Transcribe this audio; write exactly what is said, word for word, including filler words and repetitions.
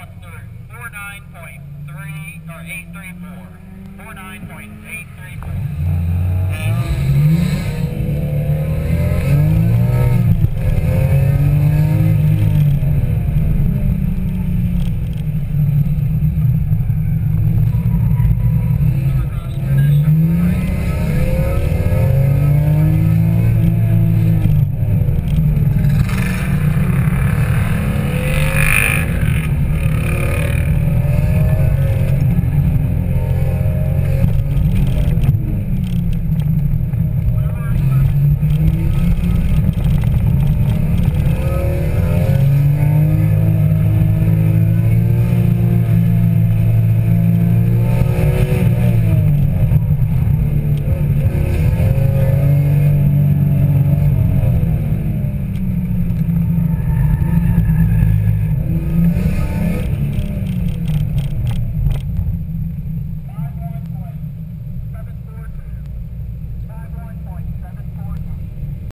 wants through. four nine point three or eight three four. four nine point eight three four.